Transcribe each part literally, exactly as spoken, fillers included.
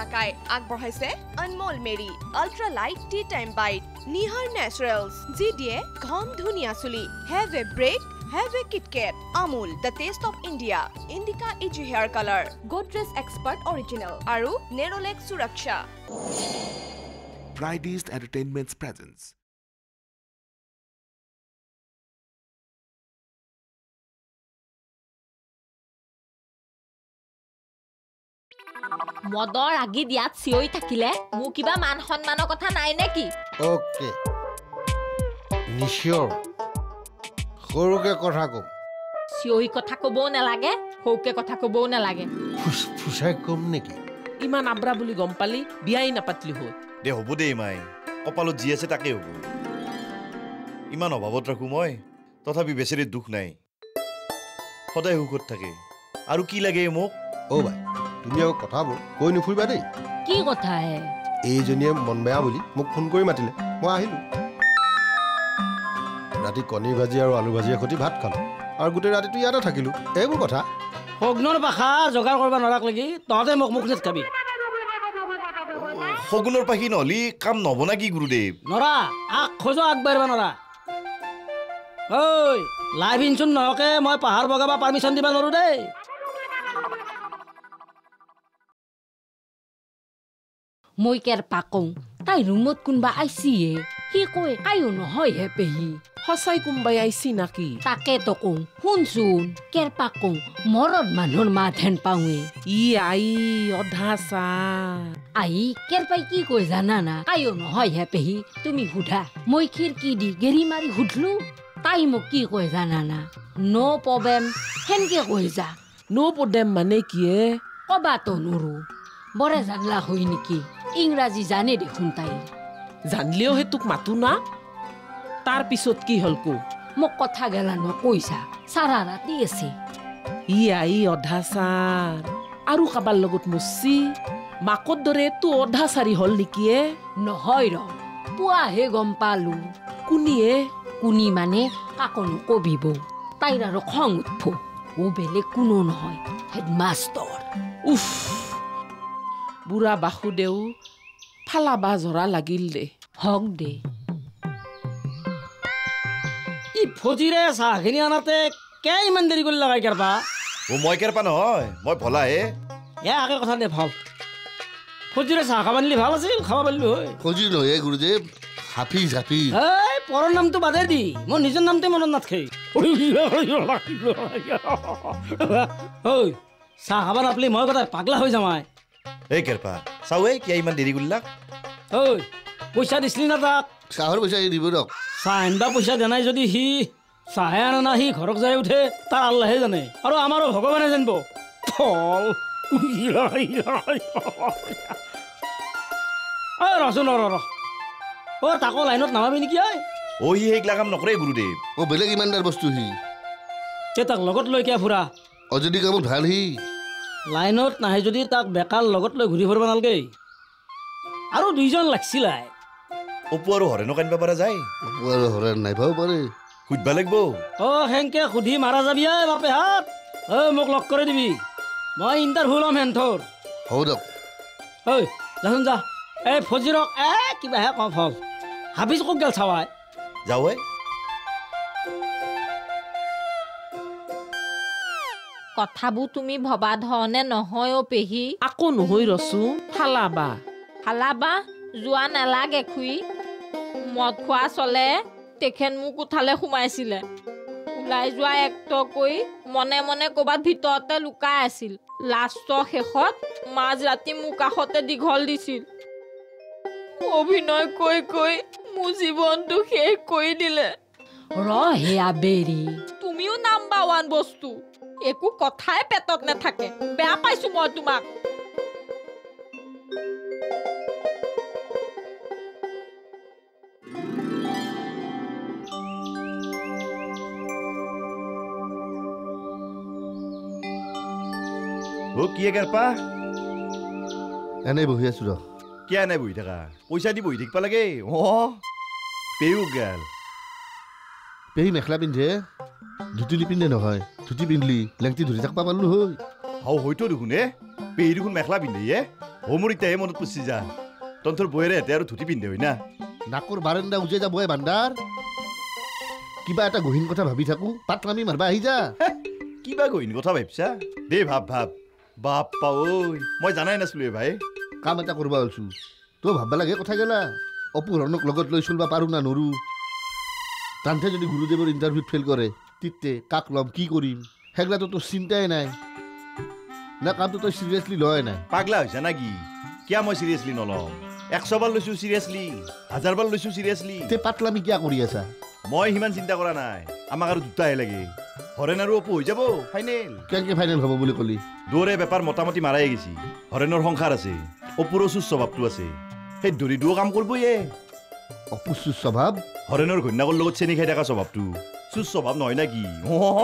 টাকাই আগবঢ়াইছে Anmol Marie ultra light tea time bite Nihar naturals যি দিয়ে ঘম ধুনীয়া চুলি have a break have a KitKat Amul the taste of India Indica easy hair colour Godrej expert original আৰু নেৰলেক সুৰক্ষা Fridays Entertainment's presence. মদৰ আগি দিয়াত চিঞৰি থাকিলে মোৰ কিবা মান সন্মানৰ কথা নাই নেকি ওকে নিশ্চয় সৰুকে কথা কম চিঞৰি কথা ক'বও নালাগে সৰুকে কথা ক'বও নালাগে ফুচাই কম নেকি ইমান আব্ৰা বুলি গম পালি বিয়াই নাপাতলি হয় দে হ'ব দে মাই কপালত যি আছে তাকে হ'ব ইমান অভাৱত ৰাখো মই তথাপি বেচেৰি দুখ নাই সদায় সুখত থাকে আৰু কি লাগে মোক অ ভাই তুমি আকৌ কথাবোৰ কৈ নুফুৰিবা দেই কি কথা হে এইজনীয়ে মন বেয়া বুলি মোক ফোন কৰি মাতিলে মই আহিলো ৰাতি কণী ভাজি আৰু আলু ভাজিৰ সৈতে ভাত খালো আৰু গোটেই ৰাতিটো ইয়াতে থাকিলো এইবোৰ কথা সগুনৰ পাখা যোগাৰ কৰিব নোৱাৰাক লাগি তহঁতে মোক মুখ নেট খাবি সগুনৰ পাখি নহলি কাম নবনা কি গুৰুদেৱ নৰা আগ খোজ আগবাঢ়িব নৰা ঐ লাইভ ইনচুন নহকে মই পাহাৰ বগাব পাৰ্মিশ্যন দিব নোৱাৰো দেই মই কেৰ পাকং তাই ৰুমত কোনবা আইছিয়ে সি কয় আয়ো নহয় হে পেহী সঁচাই কোনবাই আইছি নাকি তাকে তো কওঁ শুনচোন কেৰ পাকং মৰত মানুহৰ মাত হেন পাওঁৱে ই আই অধা চা আই কেৰ পাই কি কয় জানা না আয়ো নহয় হে পেহী তুমি সোধা মই খিৰকি দি গেৰি মাৰি সুধলো তাই মোক কি কয় জানা না নো প্ৰব্লেম হেনকে কৈ যা নো প্ৰব্লেম মানে কিয়ে কবাতো নোৰো বৰে জানলা হয় নেকি ইংৰাজী জানে দেখোন তাই জানলেও হে তোক মাতো না তাৰ পিছত কি হল কো মোক কথা গেলা নকৈছা সাৰা ৰাতি আছে ই আই অধা চাৰ আৰু কাবাৰ লগত মুচি মাকৰ দৰে তো অধা চাৰি হল নেকি নহয় ৰ পুৱাহে গম পালো কোনিয়ে কোনি মানে কাকনো কবিব তাইৰ আৰু খং উঠব ও বেলেগ কোনো নহয় হেডমাষ্টৰ উফ বুঢ়া বাসুদেউ ফালাবা জৰা লাগিল দে হক দে ই ফজিৰে চাহখিনি আনাতে কে ইমান দেৰি কৰি লগাই কেৰপা অ মই কেৰপা নহয় মই ভলাহে এ আগে কথা দে ভাল ফজিৰে চাহ খাব নিলি ভাল আছিল খাব পাৰিলো হয় ফজি নহয় গুৰুদেৱ হাফিজ হাফিজ এই পৰৰ নামটো বাদে দি মোৰ নিজৰ নামতে মনত নাথাকে ঐ চাহ খাব নাপালি মই কথা পাগলা হৈ যাম এই কেৰপা চাওঁ এই কিয় ইমান দেৰি কৰিলা ঐ পইচা দিছিলি না তাক চাহৰ পইচা দিব দিয়ক চাহ আনবা পইচা দিয়া নাই যদি সি চাহে আনে না সি ঘৰক যাই উঠে তাৰ আল্লাহে জানে আৰু আমাৰো ভগৱানে জানিব ফল ৰচোন ৰ ৰ অ তাকো লাইনত নামাবি নেকি ঐ অ সি সেইগিলা কাম নকৰে গুৰুদেৱ অ বেলেগ ইমানদাৰ বস্তু সি তে তাক লগত লৈ কিয় ফুৰা অজদি কামত ভাল সি লাইনত নাহে যদি তাক বেকাৰ লগত লৈ ঘূৰি ফুৰিব নালাগে আৰু দুইজন লাগছিলাই অপু আৰু হৰেণক আনিব পৰা যায় অপু আৰু হৰেণ নাইবাও পাৰে সুধিব লাগিব অ সেনকে সুধি মাৰা যাবি আই বাপে হাত অ মোক লগ কৰি দিবি মই ইণ্টাৰভিউ ল'ম হেন্থৰ হ'ব দিয়ক ঐ যাচোন যা এই ফজিৰক এ কিবাহে কম ফল হাফিজ ক'ত গেল চাৱাই যাওঁ এই কথাবোৰ তুমি ভবা ধৰণে নহয় অ পেহী আকৌ নহয় ৰচো ফালাবা ফালাবা যোৱা নালাগে খুৰী মদ খোৱা চলে তেখেত মোক উঠালে সোমাইছিলে ওলাই যোৱা একটো কৈ মনে মনে ক'ৰবাত ভিতৰতে লুকাই আছিল লাষ্টৰ শেষত মাজ ৰাতি মোৰ কাষতে দীঘল দিছিল অভিনয় কৈ কৈ মোৰ জীৱনটো শেষ কৰি দিলে ৰ হে আবেৰি তুমিও নাম্বাৰ ওৱান বস্তু একো কথাই পেটত নাথাকে বেয়া পাইছো মই তোমাক অ কিয়ে কেৰপা এনেই বহি আছো ৰ কিয় এনে বহি থাকা পইচা দি বহি থাকিব লাগে অ পেয়ো গেল পেহী মেখেলা পিন্ধে ধুতি নিপিন্ধে নহয় ধুতি পিন্ধলি লেংটি ধৰি থাকিব পাৰিলো হয় হাও হয়তো দেখোন এ পেহী দেখোন মেখেলা পিন্ধে এ অ' মোৰ এতিয়াহে মনত পৰছি যা তন্তৰ বৈৰে হেঁতে আৰু ধুতি পিন্ধে হয় না নাকৰ বাৰান্দা উজে যাব এ বান্দাৰ কিবা এটা গহীন কথা ভাবি থাকো পাতলামি মাৰবা আহি যা কিবা গহীন কথা ভাবছা দে ভাব ভাব বাপ্পা ঐ মই জানাই নাছিলো ভাই কাম এটা কৰবা ওলছো তই ভাববা লাগে কথা গেলা অপহৰণক লগত লৈ চলবা পাৰো না নৰো তান্তে যদি গুৰুদেৱৰ ইণ্টাৰভিউত ফেইল কৰে তিতে কাক ল'ম কি কৰিম সেইগিলাতো তোৰ চিন্তাই নাই না কামটো তই চিৰিয়াছলি লয় নাই পাগলা হৈছে না কি কিয় মই চিৰিয়াছলি নলওঁ একশ বাৰ লৈছো চিৰিয়াছলি হাজাৰ বাৰ লৈছো চিৰিয়াছলি তে পাতলামি কিয় কৰি আছা মই সিমান চিন্তা কৰা নাই আমাক আৰু দুটাহে লাগে হৰেণ আৰু অপু হৈ যাব ফাইনেল কেনেকে ফাইনেল হ'ব বুলি ক'লি দুয়োৰে বেপাৰ মোটামুটি মাৰাই গেছি হৰেণৰ সংসাৰ আছে অপুৰো চুচ স্বভাৱটো আছে সেই দৰি দুয়ো কাম কৰিবয়ে অপুচুচ স্বভাৱ হৰেণৰ ঘৈণাকৰ লগত চেনি খাই থকা স্বভাৱটো চুচ স্বভাৱ নহয় না কি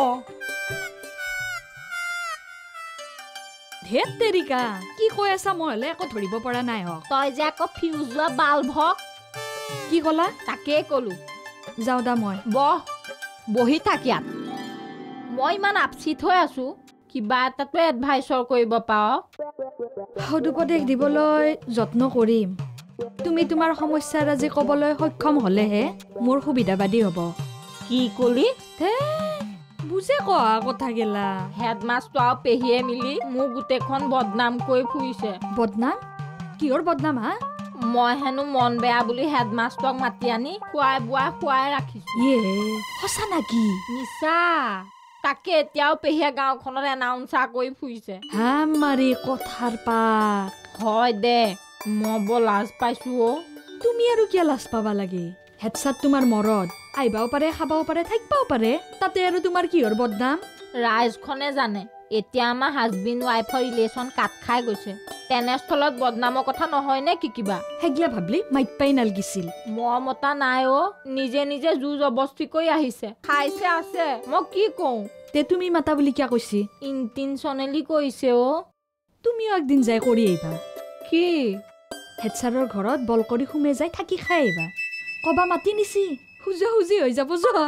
ধেত তেৰিকা কি কৈ আছা মই হলে একো ধৰিব পৰা নাই হক তই যে আকৌ ফিউজ যোৱা বাল্ব হক কি ক'লা তাকেই ক'লো যাওঁ দা মই বহ বহি থাক ইয়াত মই ইমান আপচিত হৈ আছো কিবা এটাতো এডভাইচৰ কৰিব পাৰ সদুপদেশ দিবলৈ যত্ন কৰিম তুমি তোমাৰ সমস্যাৰ আজি ক'বলৈ সক্ষম হলেহে মোৰ সুবিধাবাদী হ'ব কি কলি হে বুজে কোৱা কথা গেলা হেডমাষ্টাৰ আৰু পেহীয়ে মিলি মোক গোটেইখন বদনাম কৰি ফুৰিছে বদনাম কিহৰ বদনাম হা মই হেনো মন বেয়া বুলি হেডমাষ্টাৰক মাতি আনি খুৱাই বোৱাই খুৱাই ৰাখিছো ইয়ে সঁচা নাকি নিচা তাকে এতিয়াও পেহীয়ে গাঁওখনত এনাউন্সাৰ কৰি ফুৰিছে হা মাৰি কথাৰ পাত হয় দে মই বৰ লাজ পাইছো অ তুমি আৰু কিয় লাজ পাবা লাগে হেডছাত তোমাৰ মৰদ আহিবাও পাৰে খাবাও পাৰে থাকিবাও পাৰে তাতে আৰু তোমাৰ কিহৰ বদনাম ৰাইজখনে জানে এতিয়া আমাৰ হাজবেণ্ড ৱাইফৰ ৰিলেশ্যন কাট খাই গৈছে তেনেস্থলত বদনামৰ কথা নহয় নে কি কিবা হেগিলা ভাবলি মাইত পাই নালগিছিল মই মতা নাই অ নিজে নিজে জু জবস্তি কৰি আহিছে খাইছে আছে মই কি কওঁ তে তুমি মাতা বুলি কিয় কৈছি ইনটেনচনেলি কৰিছে অ তুমিও একদিন যাই কৰি আহিবা কি হেডছাৰৰ ঘৰত বল কৰি সোমে যাই থাকি খাই আহিবা কবা মাতি নিছি খুজা খুজি হৈ যাব যোৱা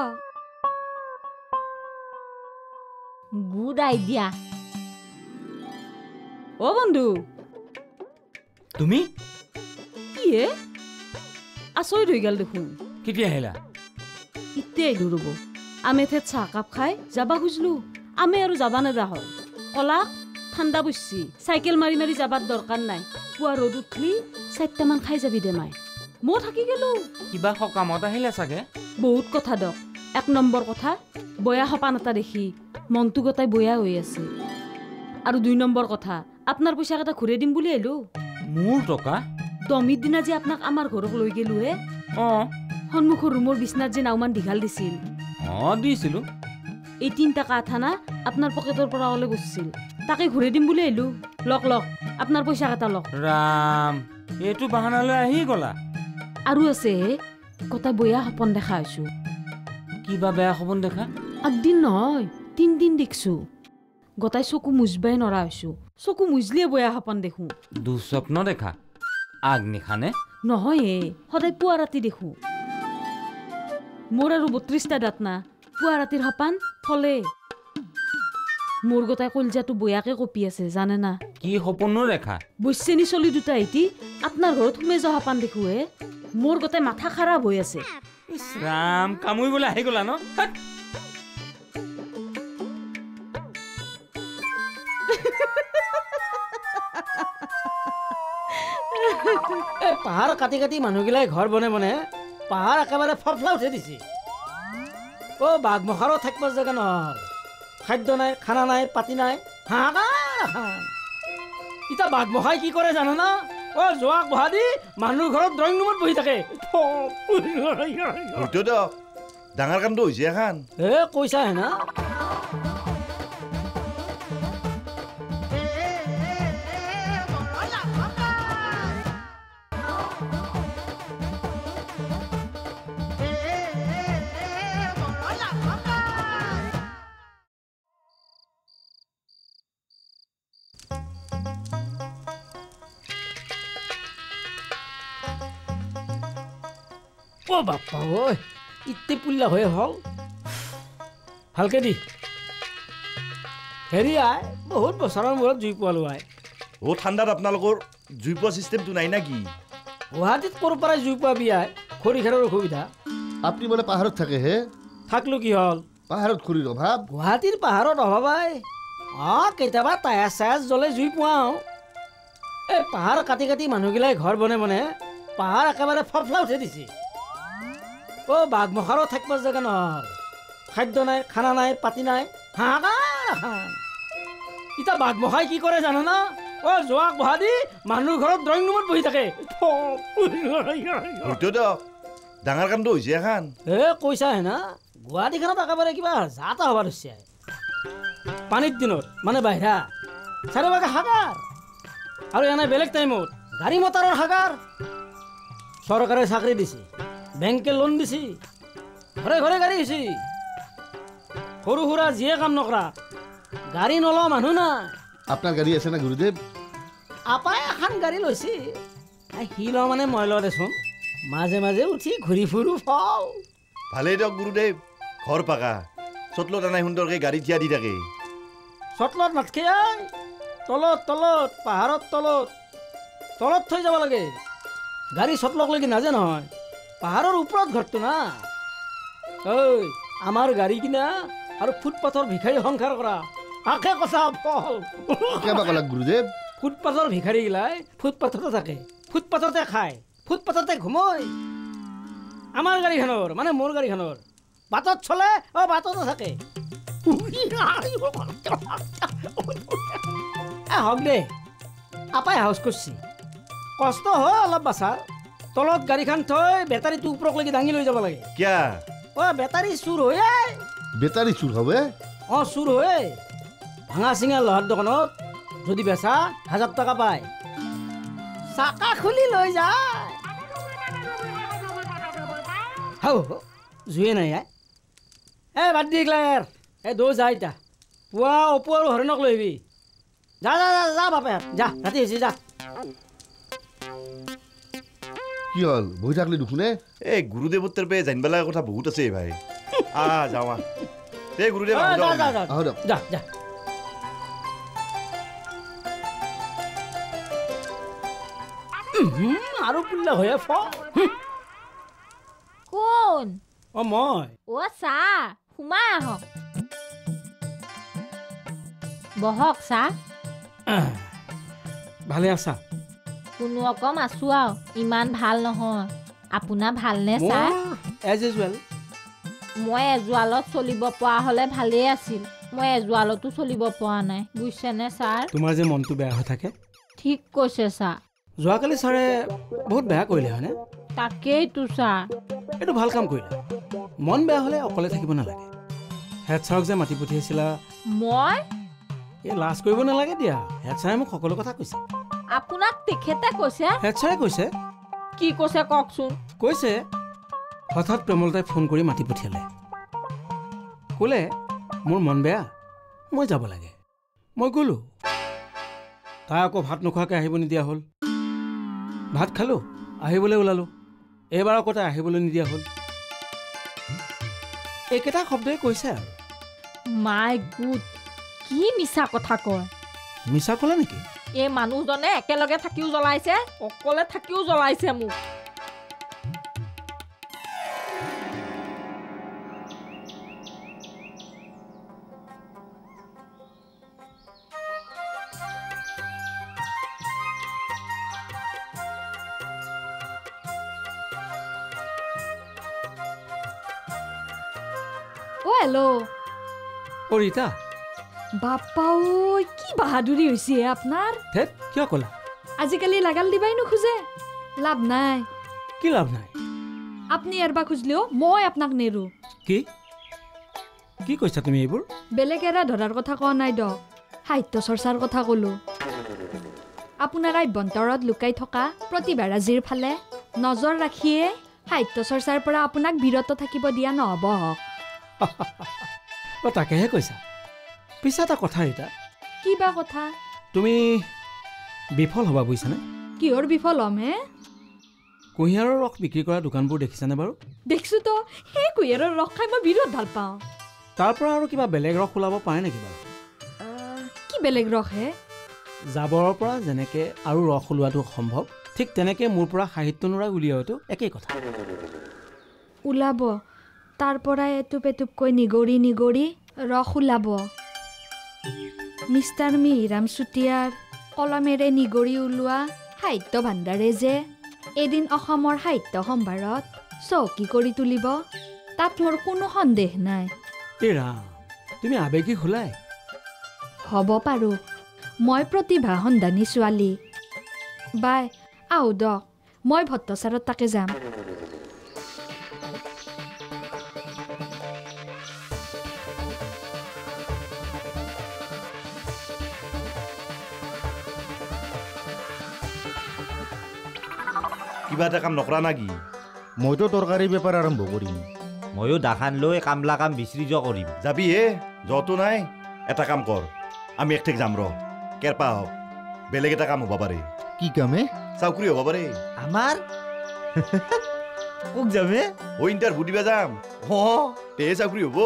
গুড আইডিয়া অ বন্ধু তুমি কি হে আচৰিত হৈ গেল দেখোন কেতিয়া আহিলা ইতে আহিলো ৰ'ব আমি ঠেত চাহ কাপ খাই যাবা খুজলো আমি আৰু যাবা নেদা হ'ল কলাক ঠাণ্ডা পৰছি চাইকেল মাৰি মাৰি যাবাৰ দৰকাৰ নাই পুৱা ৰ'দ উঠলি চাৰিটামান খাই যাবি দে মাই মই থাকি গেলো কিবা সকামত আহিলে চাগে বহুত কথা দক এক নম্বৰ কথা বয়া সপান এটা দেখি মনটো গোটাই বয়া হৈ আছে আৰু দুই নম্বৰ কথা আপোনাৰ পইচা কেইটা ঘূৰাই দিম বুলি আহিলো মোৰ টকা দমিৰ দিনা যে আপোনাক আমাৰ ঘৰক লৈ গেলো হে অঁ সন্মুখৰ ৰুমৰ বিচনাত যে নাওমান দীঘাল দিছিল অঁ দিছিলো এই তিনিটা কাঠানা আপোনাৰ পকেটৰ পৰা ওলাই গৈছিল তাকে ঘূৰাই দিম বুলি আহিলো লক লক আপোনাৰ পইচা কেইটা লক ৰাম এইটো বাহানালৈ আহি গলা আৰু আছে গোটাই বয়া সপোন দেখা হৈছো কিবা বেয়া সপোন দেখা একদিন নহয় তিনদিন দেখছো গোটাই চকু মুজবাই নৰা হৈছো চকু মুজলিয়ে বয়া সপোন দেখো দুস্বপ্ন দেখা আগনিশানে নহয় সদায় পুৱা ৰাতি দেখো মোৰ আৰু বত্ৰিশটা দাঁত না পুৱা ৰাতিৰ সপান ফলে মোৰ গোটাই কলজাটো বয়াকে কপি আছে জানে না কি সপোনো দেখা বৈশ্ৰেণী চলি দুটা এটি আপোনাৰ ঘৰত সোমাই যোৱা সপান দেখো হে মোৰ গোটাই মাথা খাৰাপ হৈ আছে ইছ ৰাম কামুৰিবলৈ আহি গলা ন পাহাৰ কাটি কাটি মানুহগিলাই ঘৰ বনে বনে পাহাৰ একেবাৰে ফফলা উঠি দিছে অ বাঘমখাৰো থাকিব জেগা নহল খাদ্য নাই খানা নাই পাতি নাই হাহাকাৰ এতিয়া বাঘমখাই কি কৰে জানা না অ জোৱাক বহা দি মানুহৰ ঘৰত ড্ৰয়িং ৰুমত বহি থাকে ডাঙৰ কামটো হৈছে এখন এ কৈছা হে না অ বাপ্পা ঐ ইতে পুল্লা হৈ হল ভালকে দি হেৰি আই বহুত বছৰৰ মূৰত জুই পোৱালো আই অ' ঠাণ্ডাত আপোনালোকৰ জুই পোৱা চিষ্টেমটো নাই না কি? গুৱাহাটীত ক'ৰ পৰাই জুই পোৱা বিয়াই খৰি খেৰৰ অসুবিধা। আপুনি বোলে পাহাৰত থাকে হে? থাকলো কি হ'ল? পাহাৰত খৰিৰ অভাৱ? গুৱাহাটীৰ পাহাৰত অভাৱাই অঁ কেতিয়াবা টায়াৰ চায়াৰ জ্বলে জুই পোৱাওঁ। এই পাহাৰ কাটি কাটি মানুহগিলাই ঘৰ বনে বনে পাহাৰ একেবাৰে ফফলা উঠাই দিছে। অ' বাঘমখাৰো থাকিব জেগা নহ'ল, খাদ্য নাই, খানা নাই, পাতি নাই, হাহাকাৰ। এতিয়া বাঘমখাই কি কৰে জানা না? অ' যোৱা গুৱাহাটী মানুহ ঘৰত ড্ৰয়িং ৰুমত বহি থাকে। হয়তো দিয়ক ডাঙৰ কামটো হৈছে এখন। এ কৈছাহে না গুৱাহাটীখনত একেবাৰে কিবা যাতা হ'ব ধৰিছে। পানীৰ দিনত মানে বাহিৰা চাৰিওভাগে হাগাৰ, আৰু এনে বেলেগ টাইমত গাড়ী মটৰৰ হাগাৰ। চৰকাৰে চাকৰি দিছে, বেংকে লোন দিছে, ঘৰে ঘৰে গাড়ী হৈছে। সৰু সুৰা যিয়ে কাম নকৰা গাড়ী নলোৱা মানুহ নাই। আপোনাৰ গাড়ী আছে না গুৰুদেৱ? আপাই এখন গাড়ী লৈছে, সি লওঁ মানে মই লওঁ দেচোন। মাজে মাজে উঠি ঘূৰি ফুৰো ফল। ভালেই দিয়ক গুৰুদেৱ, ঘৰ পাকা চটলত আনাই সুন্দৰকৈ গাড়ী থিয়া দি থাকে। চটলত নাথকে তলত তলত পাহাৰত তলত তলত থৈ যাব লাগে। গাড়ী চটলক লাগি নাজে নহয়, পাহাৰৰ ওপৰত ঘৰটো না। ঐ আমাৰ গাড়ী কিনা আৰু ফুটপাথৰ ভিখাৰী সংসাৰ কৰা আশে কচা ফল। কেবা কলাক গুৰুদেৱ? ফুটপাথৰ ভিখাৰীগিলাই ফুটপাথতে থাকে, ফুটপাথতে খায়, ফুটপাথতে ঘুময়। আমাৰ গাড়ীখনৰ মানে মোৰ গাড়ীখনৰ বাটত চলে, অ বাটতে থাকে। হওক দে, আপাই হাউচ কৰিছে, কষ্ট হয় অলপ বাছাৰ। তলত গাড়ীখন থৈ বেটাৰীটো ওপৰলৈকে দাঙি লৈ যাব লাগে। কিয়া? অ বেটাৰী চুৰ হৈ। বেটাৰী চুৰ হবে? অ চুৰ হৈ ভাঙা চিঙা লোহাৰ দোকানত যদি বেচা হাজাৰ টকা পায়, চাকা খুলি লৈ যায়। হাও জুয়ে নাই এ বাদ দি ক্লাৰ এ দৌ যা। এতিয়া পুৱা অপু আৰু হৰণক লৈ আহিবি। যা যা যা যা বাপে যা, ৰাতি হৈছে যা। কি হ'ল বহি থাকলি নুশুনে? এই গুৰুদেৱৰ তাৰ পৰা জানিব লগা কথা বহুত আছে ভাই। আহ যাওঁ দে গুৰুদেৱ। যা যা যা আহক দিয়ক। যা যা। আৰু পুল্লা হৈ ফ কোন? অ মই। অ চাহ সোমাই আহক, বহক চাহ। ভালে আছা? কোনো অকম আছো আৰু, ইমান ভাল নহয়। আপোনাৰ ভালনে চাহ? As usual. মই এজোৱালত চলিব পৰা হ'লে ভালেই আছিল, মই এজোৱালতো চলিব পৰা নাই, বুজিছেনে ছাৰ? তোমাৰ যে মনটো বেয়া হৈ থাকে। ঠিক কৈছে ছাৰ। যোৱাকালি ছাৰে বহুত বেয়া কৰিলে হয়নে? তাকেইতো ছাৰ। এইটো ভাল কাম কৰিলে। মন বেয়া হ'লে অকলে থাকিব নালাগে। হেড ছাৰক যে মাতি পঠিয়াইছিলা, মই এই লাজ কৰিব নালাগে দিয়া। হেড ছাৰে মোক সকলো কথা কৈছে। আপোনাক তেখেতে কৈছে? হেড ছাৰে কৈছে। কি কৈছে কওকচোন? কৈছে হঠাৎ প্ৰেমলতাই ফোন কৰি মাতি পঠিয়ালে, ক'লে মোৰ মন বেয়া, মই যাব লাগে। মই গ'লো। তাই আকৌ ভাত নোখোৱাকৈ আহিব নিদিয়া হ'ল। ভাত খালোঁ, আহিবলৈ ওলালোঁ। এইবাৰ আকৌ তাই আহিবলৈ নিদিয়া হ'ল। এইকেইটা শব্দই কৈছে আৰু। মাই গুড, কি মিছা কথা কয়। মিছা ক'লে নেকি? এই মানুহজনে একেলগে থাকিও জ্বলাইছে, অকলে থাকিও জ্বলাইছে মোক। অ হেল্ল'। অ ৰীতা। বাপ্পা ঐ কি বাহাদুৰি হৈছে আপোনাৰ। ধেত কিয় ক'লা? আজিকালি লাগাল দিবাই নোখোজে, লাভ নাই। কি লাভ নাই? আপুনি এৰবা খুজিলেও মই আপোনাক নেৰো। কি কি কৈছা তুমি এইবোৰ? বেলেগ এৰা ধৰাৰ কথা কোৱা নাই দক, সাহিত্য চৰ্চাৰ কথা ক'লো। আপোনাৰ আভ্যন্তৰত লুকাই থকা প্ৰতিভাৰাজিৰ ফালে নজৰ ৰাখিয়ে সাহিত্য চৰ্চাৰ পৰা আপোনাক বিৰত থাকিব দিয়া নহ'ব। অ তাকেহে কৈছা। পিছে এটা কথা ৰীতা। কি বা কথা? তুমি বিফল হ'বা বুজিছানে? কিহৰ বিফল হ'ম হে? কুঁহিয়াৰৰ ৰস বিক্ৰী কৰা দোকানবোৰ দেখিছানে বাৰু? দেখিছো তো, সেই কুঁহিয়াৰৰ ৰস খাই মই বিৰাট ভাল পাওঁ। তাৰ পৰা আৰু কিবা বেলেগ ৰস ওলাব পাৰে নেকি বাৰু? কি বেলেগ ৰস হে? জাবৰৰ পৰা যেনেকৈ আৰু ৰস ওলোৱাটো সম্ভৱ ঠিক তেনেকৈ মোৰ পৰা সাহিত্য নোৰা উলিওৱাটো একেই কথা ওলাব তাৰ পৰাই এটুপ এটুপকৈ নিগৰি নিগৰি ৰস ওলাব মিষ্টাৰ মিহিৰাম চুতীয়াৰ কলমেৰে নিগৰি ওলোৱা সাহিত্য ভাণ্ডাৰে যে এদিন অসমৰ সাহিত্য সম্ভাৰত চহকী কৰি তুলিব তাত মোৰ কোনো সন্দেহ নাই এই ৰাম তুমি আৱেগিক হোলাই হ'ব পাৰোঁ মই প্ৰতিভা সন্ধানী ছোৱালী বাই আহো দক মই ভট্টাচাৰত তাকে যাম কিবা এটা কাম নকৰা না কি মইতো তৰকাৰী বেপাৰ আৰম্ভ কৰিম ময়ো দাখান লৈ কামলা কাম বিচাৰি যোৱা কৰিম যাবি হে যতো নাই এটা কাম কৰ আমি একঠেক যাম ৰ কেৰপা হওক বেলেগ এটা কাম হ'ব পাৰে কি কামে চাকৰি হ'ব পাৰে আমাৰ কোক যামে অ ইণ্টাৰভিউ দিবা যাম হ তে চাকৰি হ'ব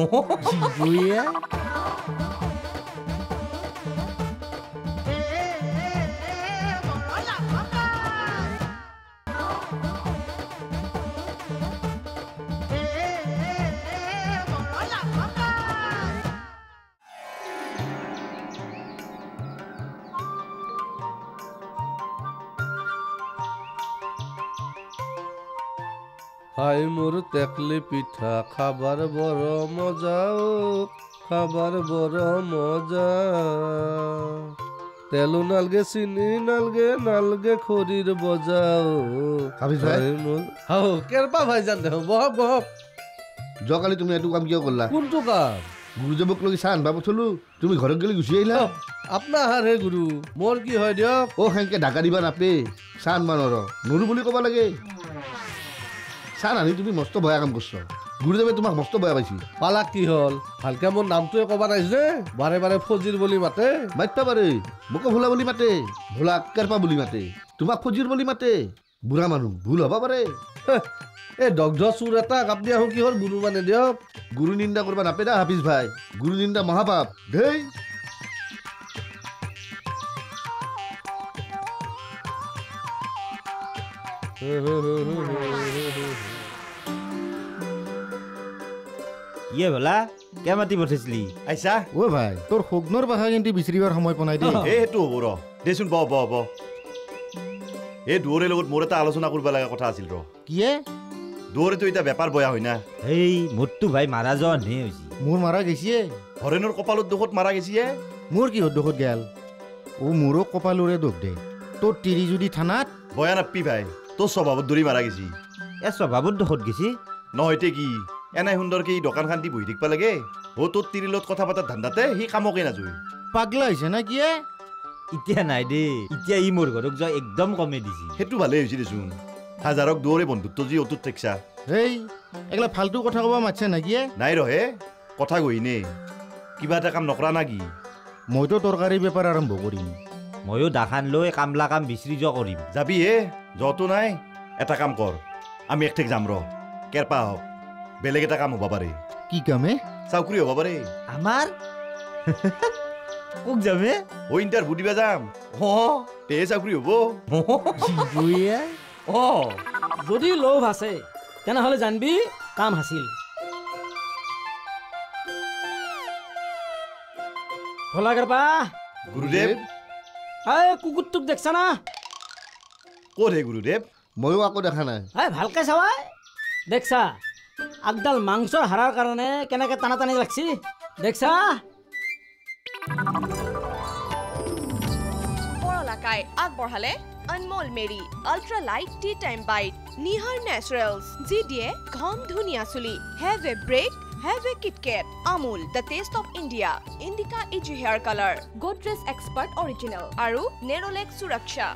হাই মোর তেকলি পিঠা খাবার বড় মজা ও খাবার বড় মজা তেলো নালগে চিনি নালগে নালগে খরির বজাও হাফিজ ভাই মোর হাও কেরপা ভাই জান দেখো বহক বহক যোৱাকালি তুমি এইটো কাম কিয় কৰলা কোনটো কাম গুৰুদেৱক লৈ চাহ আনবা পঠালো তুমি ঘৰত গেলি গুচি আহিলা আপনাৰ হে গুৰু মোৰ কি হয় দিয়ক অ সেনেকে ঢাকা দিবা নাপে চাহ আনবা নৰ নৰো বুলি ক'ব লাগে চাহ আনি তুমি মস্ত বেয়া কাম কৰছ গুৰুদেৱে তোমাক মস্ত বেয়া পাইছি পালাক কি হ'ল ভালকে মোৰ নামটোৱে ক'বা নাইছে বাৰে বাৰে ফজিৰ বুলি মাতে মাতিবা পাৰে মোকো ভোলা বুলি মাতে ভোলা কেৰপা বুলি মাতে তোমাক ফজিৰ বুলি মাতে বুঢ়া মানুহ ভুল হ'ব পাৰে এই দগ্ধ চোৰ এটাক আপুনি আহো কি হ'ল গুৰু মানে দিয়ক গুৰু নিন্দা কৰবা নাপে দা হাফিজ ভাই গুৰু নিন্দা মহাপাপ ধেই ইয়ে ভলা কে মাতি পঠাইছিলি আইছা অ ভাই তোৰ সগ্নৰ ভাষা কিন্তু বিচাৰিবাৰ সময় পোৱা দেই এই সেইটো হ'ব ৰ দেচোন ব ব ব এই দুৱৰে লগত মোৰ এটা আলোচনা কৰিব লগা কথা আছিল ৰ কিয়ে দুৱৰেতো এতিয়া বেপাৰ বয়া হয় না এই মোৰতো ভাই মাৰা যোৱা নে হৈছে মোৰ মাৰা গেছিয়ে হৰেণৰ কপালত দুখত মাৰা গেছিয়ে মোৰ কিহত দুখত গেল অ মোৰো কপালৰে দুখ দে তোৰ তিৰি যদি থানাত বয়া নাপি ভাই তোৰ স্বভাৱত দৌৰি মাৰা গেছি এ স্বভাৱত দুখত গেছি নহয়তে কি এনাই সুন্দৰকে ই দোকান খান্তি বহি থাকিব লাগে অ তোৰ তিৰিৰ লগত কথা পতাৰ ধান্দাতে সি কামকে নাযোয় পাগলা হৈছে না কিয়ে এতিয়া নাই দেই এতিয়া ই মোৰ ঘৰক যোৱা একদম কমে দিছি সেইটো ভালে হৈছে দেচোন হাজাৰক দুৱৰে বন্ধুত্ব যি অতুত থাকছা হেই এগলা ফাল্টু কথা ক'ব মাতছে না কিয়ে নাই ৰহে কথা কহিনে কিবা এটা কাম নকৰা না কি মইতো তৰকাৰী বেপাৰ আৰম্ভ কৰিম ময়ো দাখান লৈ কামলা কাম বিচাৰি যোৱা কৰিম যাবি হে যতো নাই এটা কাম কৰ আমি একঠেক যাম ৰ কেৰপা হওক বেলেগ এটা কাম হ'ব পাৰে কি কামে চাকৰি হ'ব পাৰে আমাৰ কোক যামে অ ইণ্টাৰভিউ দিবা যাম হ তে চাকৰি হ'ব অ যদি লোভ আছে তেনেহ'লে জানবি কাম হাসিল ভোলা কেৰপা গুৰুদেৱ এই কুকুৰটোক দেখছা না ক'ত হে গুৰুদেৱ ময়ো আকৌ দেখা নাই এই ভালকে চাৱাই দেখছা আগডাল মাংসৰ হাৰাৰ কাৰণে কেনেকে টানা টানি লাগছি দেখছা পৰলাকাই আগবঢ়ালে Anmol Marie ultra light tea time bite Nihar naturals যি দিয়ে ঘম ধুনীয়া চুলি have a break have a KitKat Amul the taste of India Indica easy hair colour Godrej expert original আৰু নেৰলেক সুৰক্ষা